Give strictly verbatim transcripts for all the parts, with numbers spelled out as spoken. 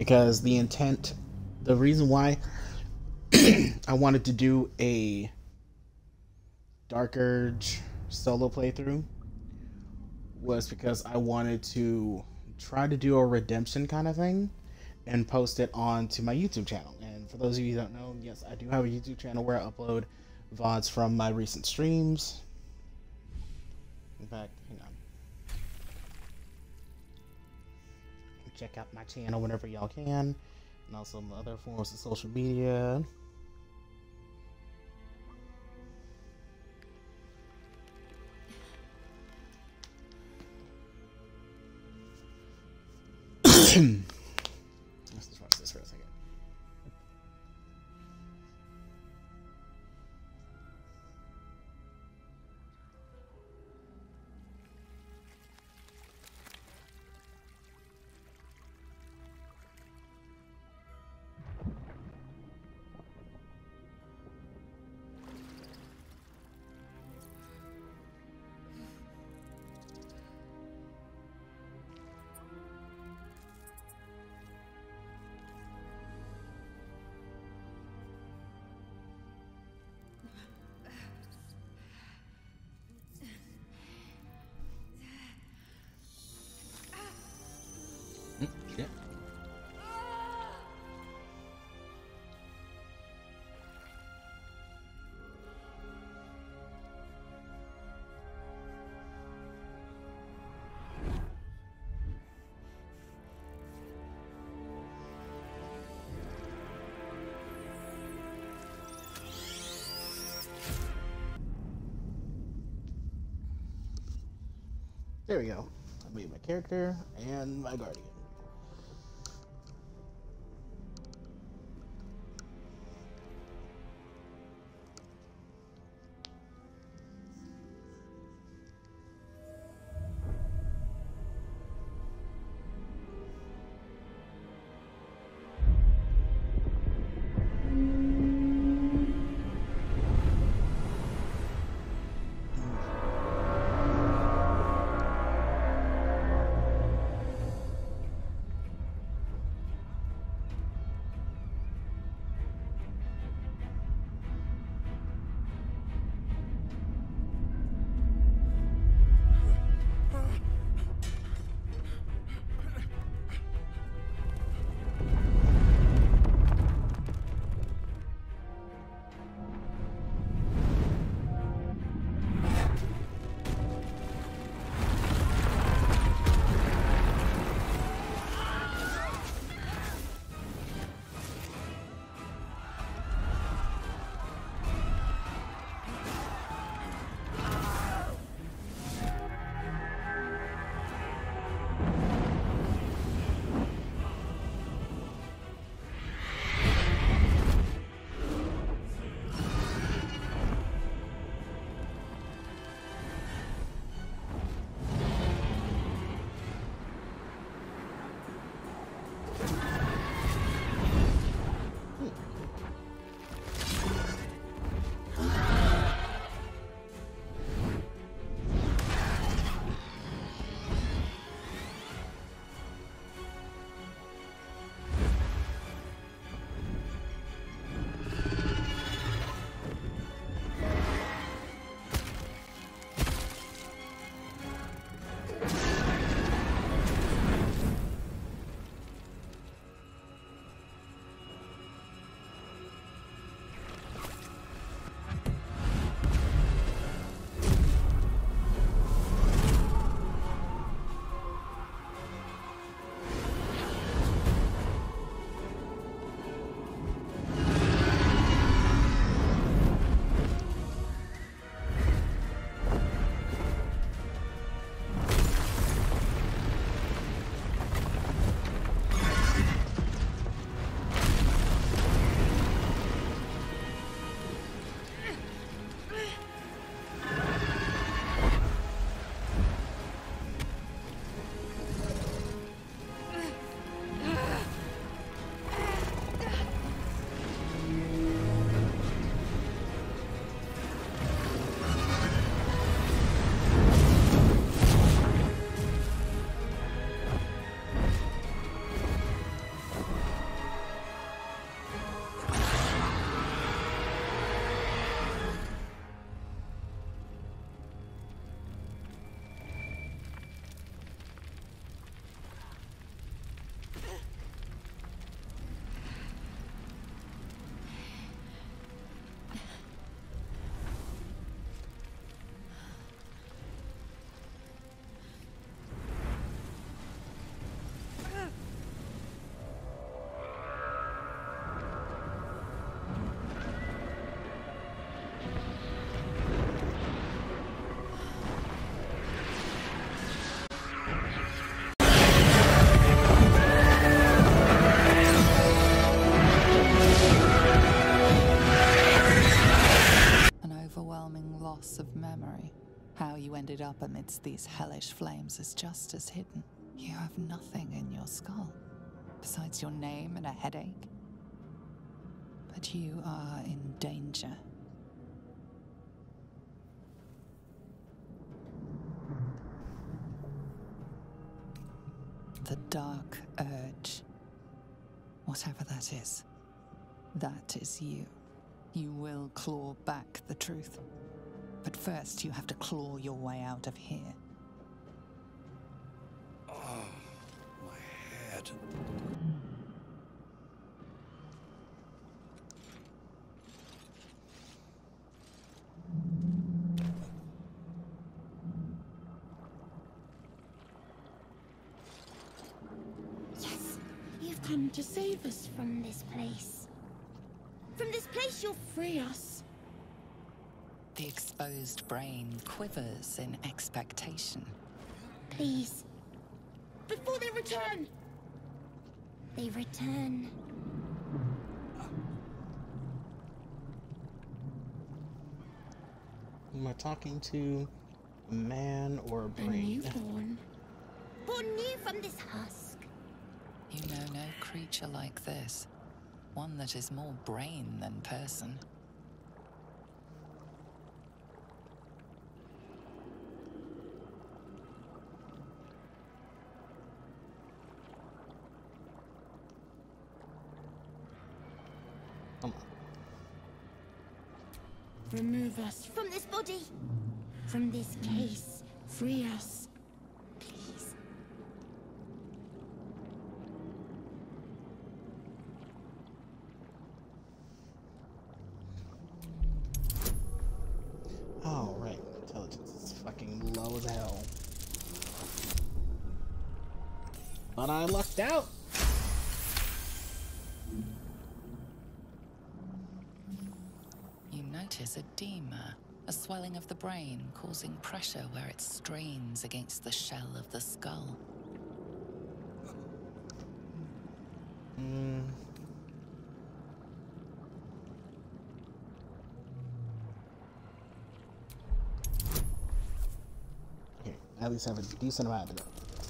because the intent, the reason why I wanted to do a Dark Urge solo playthrough was because I wanted to try to do a redemption kind of thing and post it onto my YouTube channel. And for those of you who don't know, yes, I do have a YouTube channel where I upload V O Ds from my recent streams. In fact, hang on. Check out my channel whenever y'all can, and also my other forms of social media. Let's just watch this for a second. Yeah. There we go. I made my character and my guardian. How you ended up amidst these hellish flames is just as hidden. You have nothing in your skull, besides your name and a headache. But you are in danger. The dark urge. Whatever that is, that is you. You will claw back the truth. But first, you have to claw your way out of here. Oh, my head. Yes, you've come to save us from this place. From this place, you'll free us. The exposed brain quivers in expectation. Please. Before they return. They return. Am I talking to a man or a brain? A newborn. Born new from this husk. You know no creature like this. One that is more brain than person. Come on. Remove us from this body. From this case. Free us. Please. Oh, right. Intelligence is fucking low as hell. But I lucked out. You notice edema, a swelling of the brain causing pressure where it strains against the shell of the skull. Hmm. Okay, at least have a decent amount of it.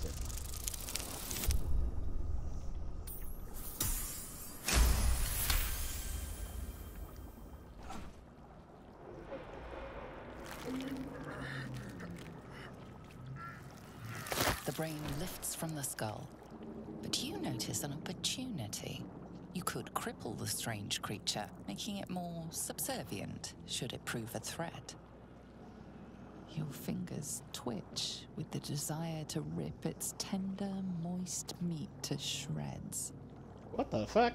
The brain lifts from the skull, but you notice an opportunity. You could cripple the strange creature, making it more subservient should it prove a threat. Your fingers twitch with the desire to rip its tender, moist meat to shreds. What the fuck?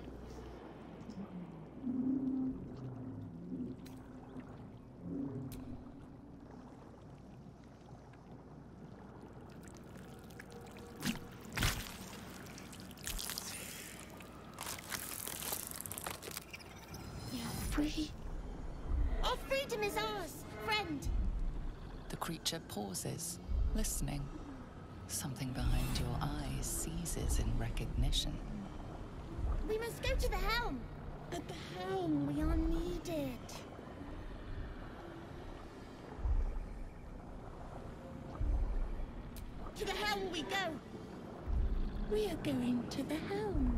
Free. Our freedom is ours, friend. The creature pauses, listening. Something behind your eyes seizes in recognition. We must go to the helm. At the helm, we are needed. To the helm we go. We are going to the helm.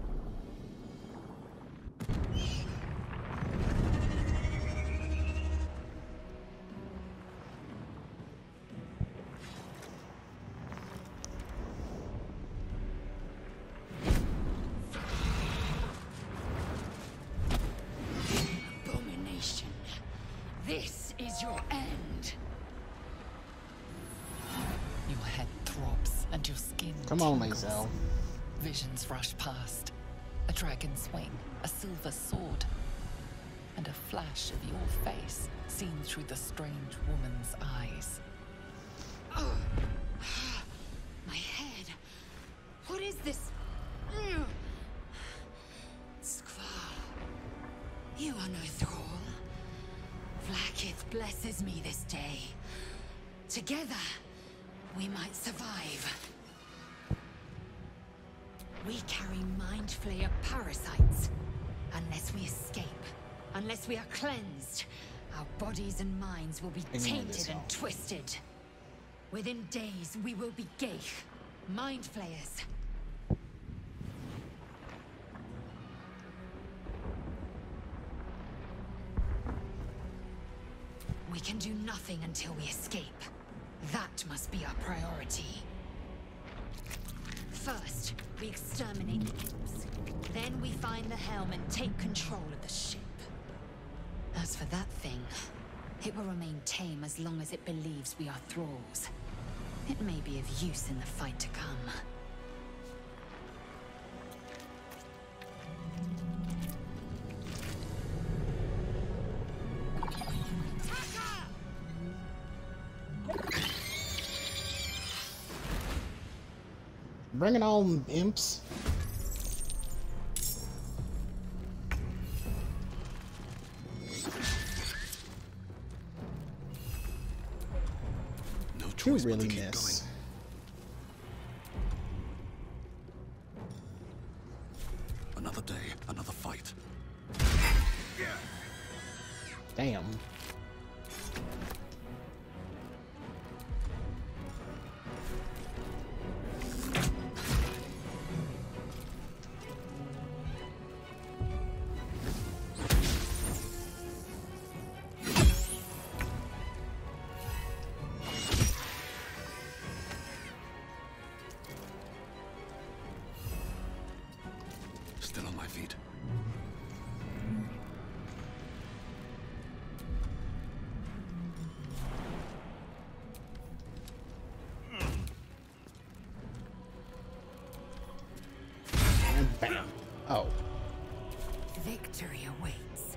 This is your end. Your head throbs and your skin Come on, tingles. Maisel. Visions rush past. A dragon's wing, a silver sword, and a flash of your face seen through the strange woman's eyes. Oh, my head. What is this? Squall, you are no thrall. Vlaakith blesses me this day. Together, we might survive. We carry mindflayer parasites. Unless we escape, unless we are cleansed, our bodies and minds will be Ignore tainted this and all. twisted. Within days, we will be Geich, mindflayers. We can do nothing until we escape. That must be our priority. First, we exterminate the imps. Then we find the helm and take control of the ship. As for that thing, it will remain tame as long as it believes we are thralls. It may be of use in the fight to come. Bring it on, imps. No You choice but really to keep miss. going. Another day, another fight. Damn. Still on my feet. And bam. Oh. Victory awaits.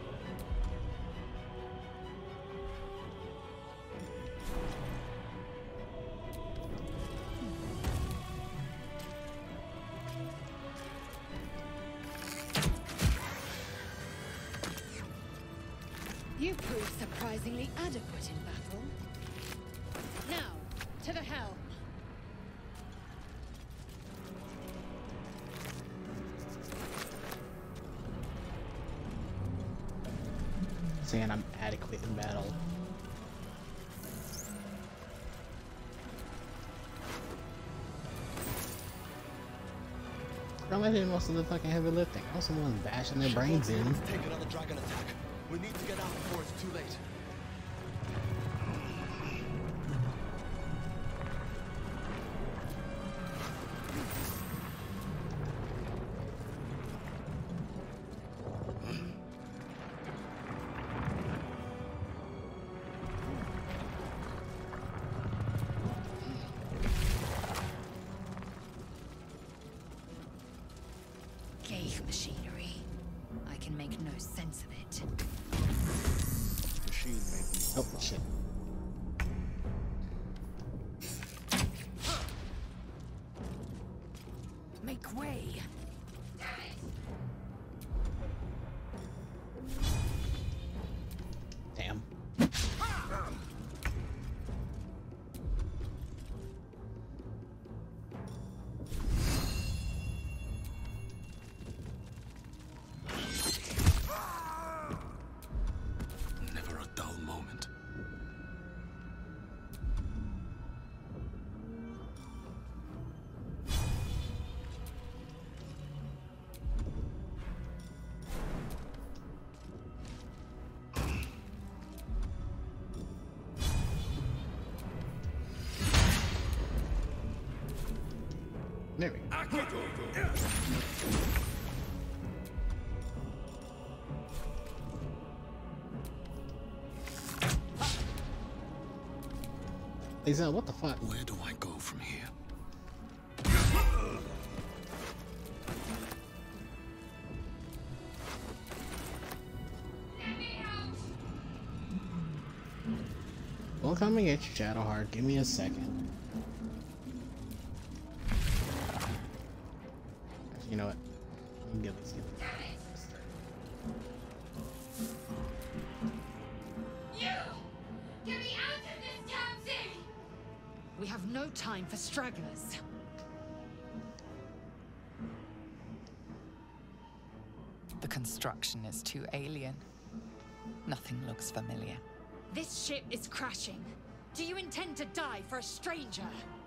You proved surprisingly adequate in battle. Now, to the helm. Saying I'm adequate in battle. Girl, I did most of the fucking heavy lifting. I was the one bashing their brains in. Take another dragon attack. We need to get out before it's too late. Geich machinery. I can make no sense of it. Machine made me. Oh, shit. Make way. Damn. Never a dull moment. There we go. Lisa, what the fuck? Where do I go from here? We'll come and get you, Shadowheart. Give me a second. Actually, you know what? We can get these guys. You! Get me out of this damn thing! We have no time for stragglers. The construction is too alien. Nothing looks familiar. This ship is crashing. Do you intend to die for a stranger?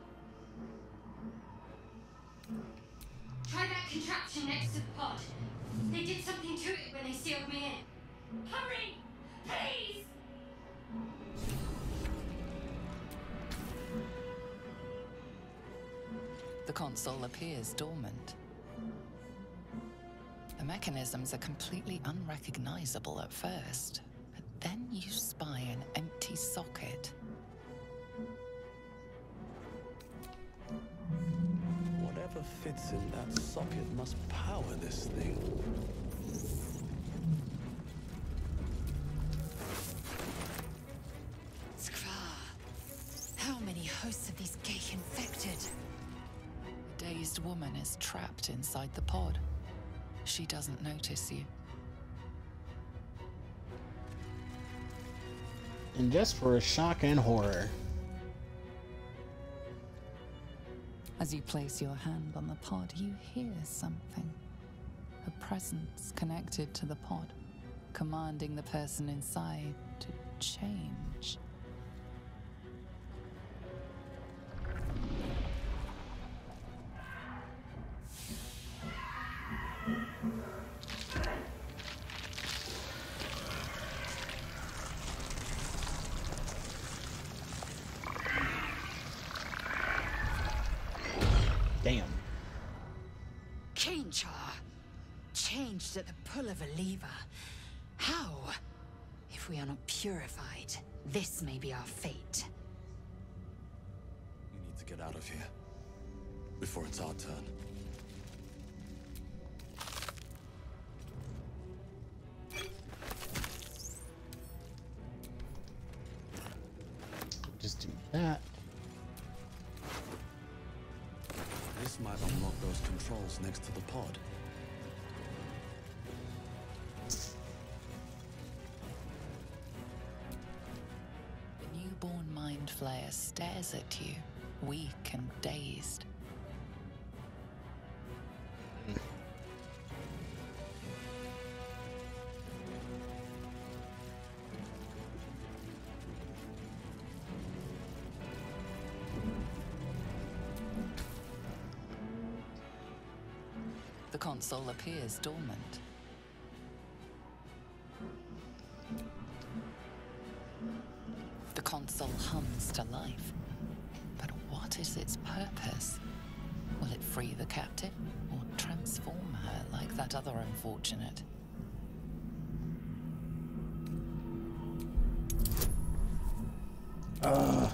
Try that contraption next to the pod. They did something to it when they sealed me in. Hurry! Please! The console appears dormant. The mechanisms are completely unrecognizable at first, but then you spy an empty socket. Whatever fits in that socket must power this thing. Skra. How many hosts of these gay infected? A dazed woman is trapped inside the pod. She doesn't notice you. And just for shock and horror. As you place your hand on the pod, you hear something. A presence connected to the pod, commanding the person inside to change. Damn. Kinchar. Changed at the pull of a lever. How? If we are not purified, this may be our fate. We need to get out of here before it's our turn. Just do that. This might unlock those controls next to the pod. The newborn mindflayer stares at you, weak and dazed. The console appears dormant. The console hums to life. But what is its purpose? Will it free the captive or transform her like that other unfortunate? Uh.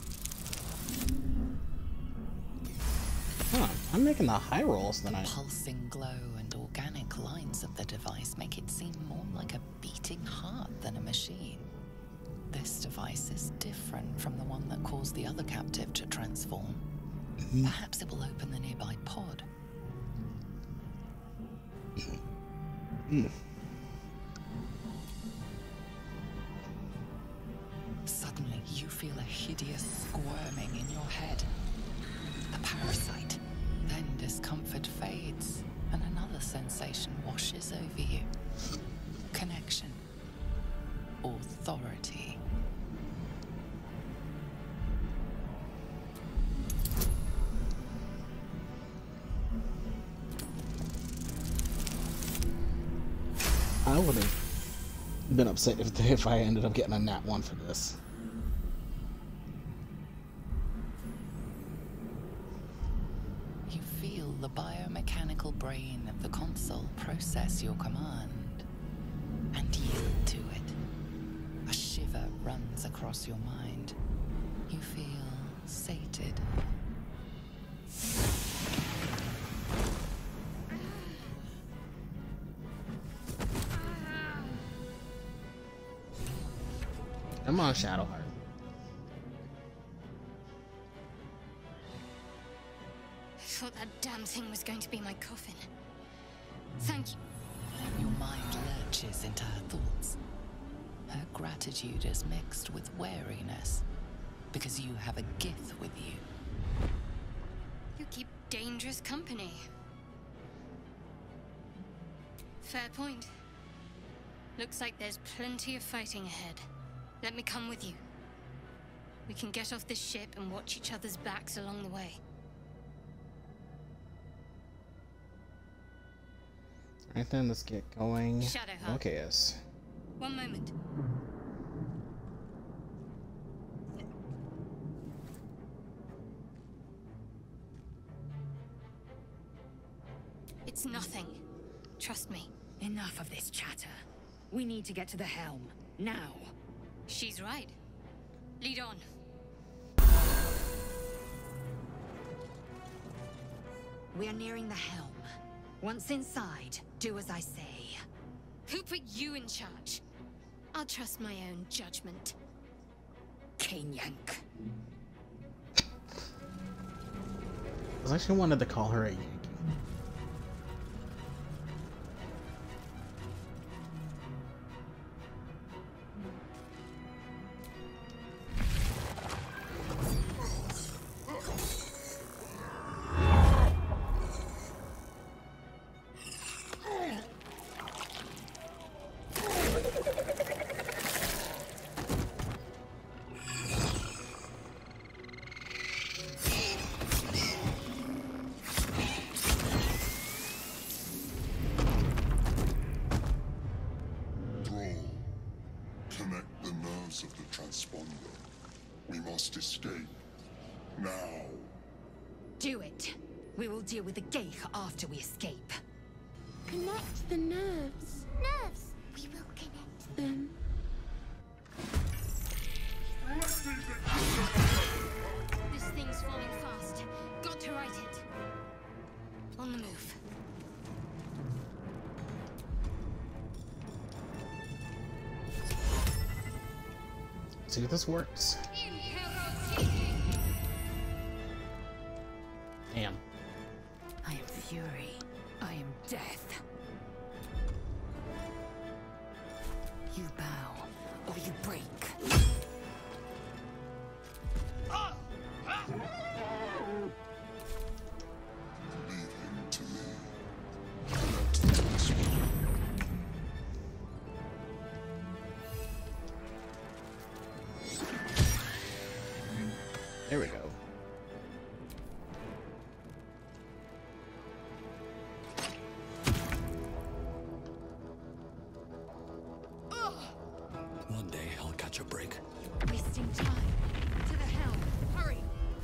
Huh, I'm making the high rolls tonight. The pulsing glow and organic lines of the device make it seem more like a beating heart than a machine. This device is different from the one that caused the other captive to transform. Mm-hmm. Perhaps it will open the nearby pod. Mm. Suddenly, you feel a hideous squirming in your head. The parasite. Then discomfort fades, and another sensation washes over you. Connection. Authority. I would have been upset if, if I ended up getting a nat one for this. You feel the biomechanical brain of the console process your command and yield to it. A shiver runs across your mind. You feel sated. Come on, Shadowheart. I thought that damn thing was going to be my coffin. Thank you. Your mind lurches into her thoughts. Her gratitude is mixed with wariness, because you have a gift with you. You keep dangerous company. Fair point. Looks like there's plenty of fighting ahead. Let me come with you. We can get off this ship and watch each other's backs along the way. Alright then, let's get going. Shadowheart. Okay, yes. One moment. It's nothing. Trust me. Enough of this chatter. We need to get to the helm. Now. She's right. Lead on. We are nearing the helm. Once inside, do as I say. Who put you in charge? I'll trust my own judgment. Cane Yank. I was actually wanted to call her a Yankee. Of the transponder. We must escape. Now. Do it. We will deal with the Geich after we escape. Connect the nerves. Nerves! We will connect them. This thing's falling fast. Got to right it. On the move. See if this works. Damn. I am fury. I am death. You bow, or you break. Leave him to me. Connect the transponder. There we go. One day I'll catch a break. Wasting time. To the helm. Hurry.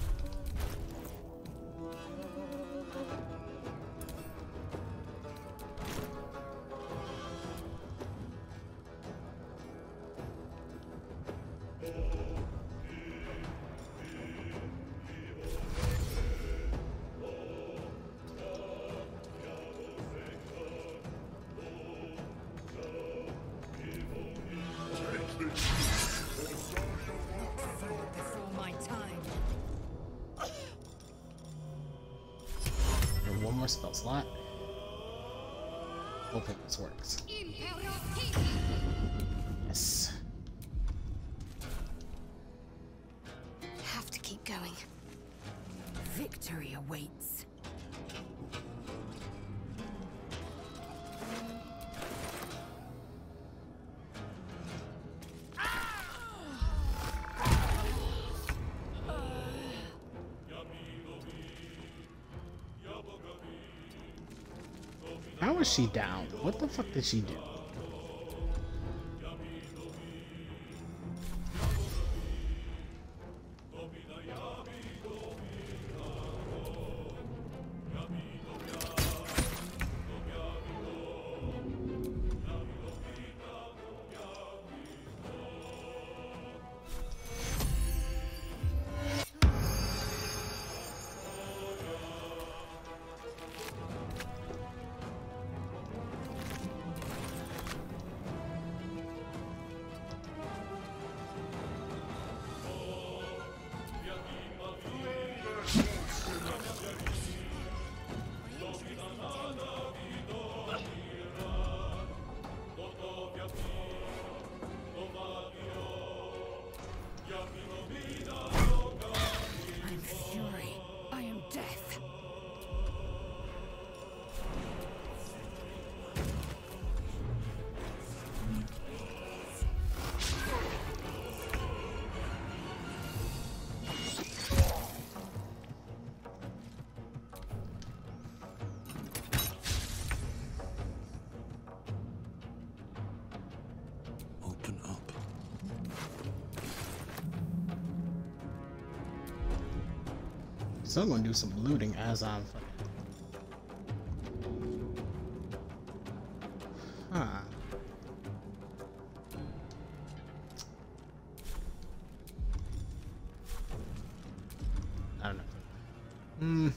Before my time. And one more spell slot. Hoping this works. Yes. Have to keep going. Victory awaits. How is she down? What the fuck did she do? So I'm gonna do some looting as I'm fucking. Huh. I don't know. Hmm.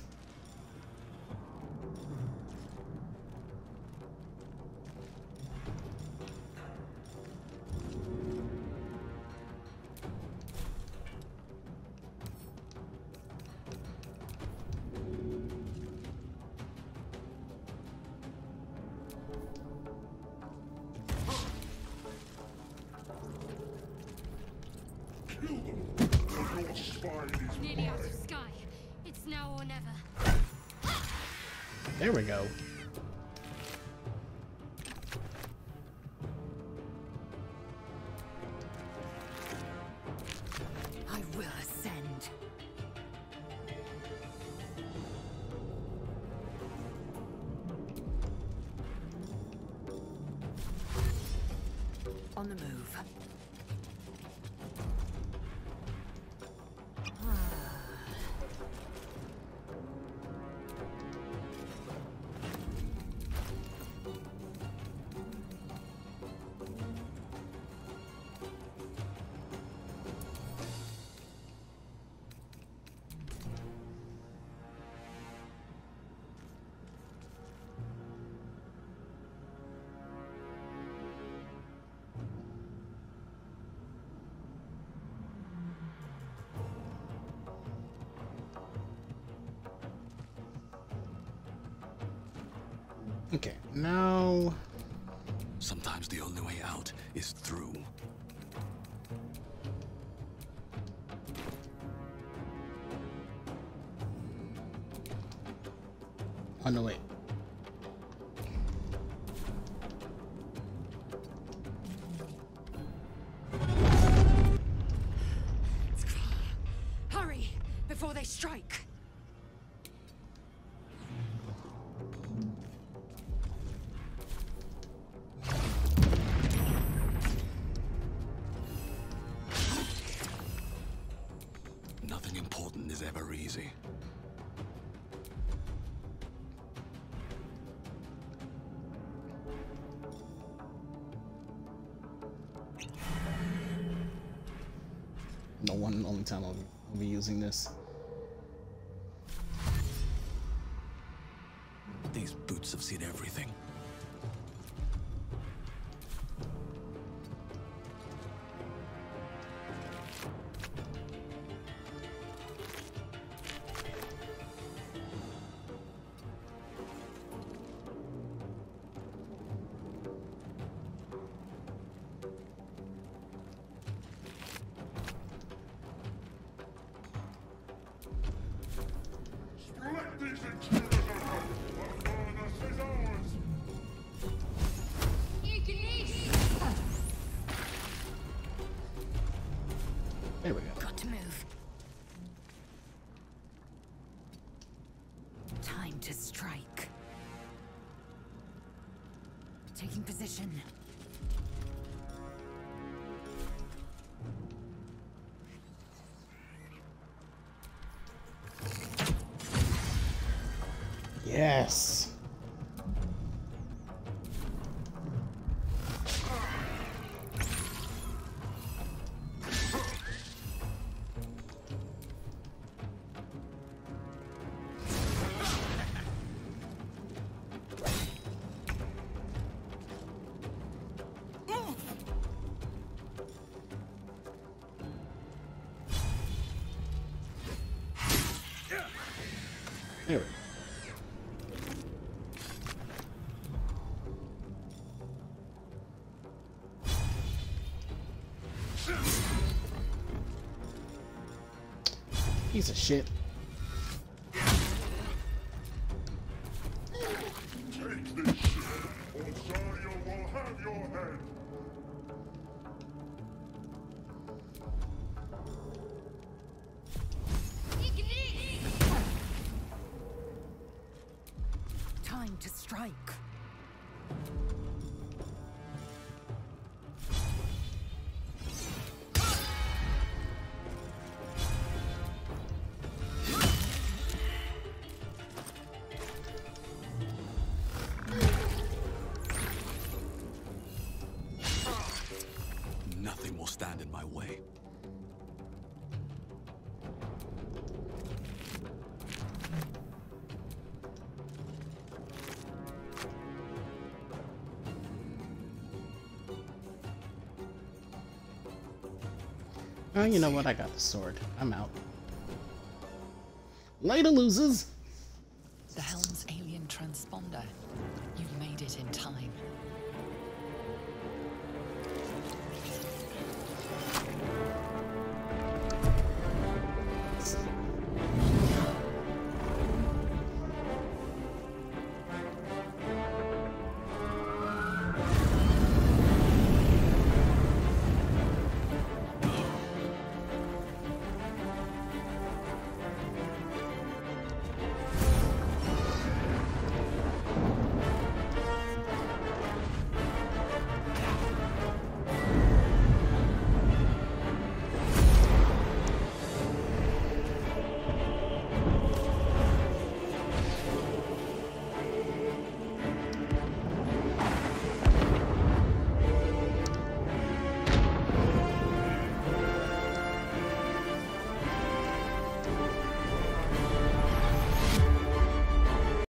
Nearly out of sky. It's now or never. There we go. I will ascend. On the move. Okay, now. Sometimes the only way out is through. Oh no, wait. Hurry before they strike. Nothing important is ever easy. No one and only time I'll be, I'll be using this. These boots have seen everything. Let these intruders out! What furnace is ours! There we go. Got to move. Time to strike. Taking position. Yes. There we go. Piece of shit. Take this shit, or Zarya will have your head! Time to strike. stand in my way. Oh, you know what? I got the sword. I'm out. Later, losers! The helm's alien transponder. You've made it in time.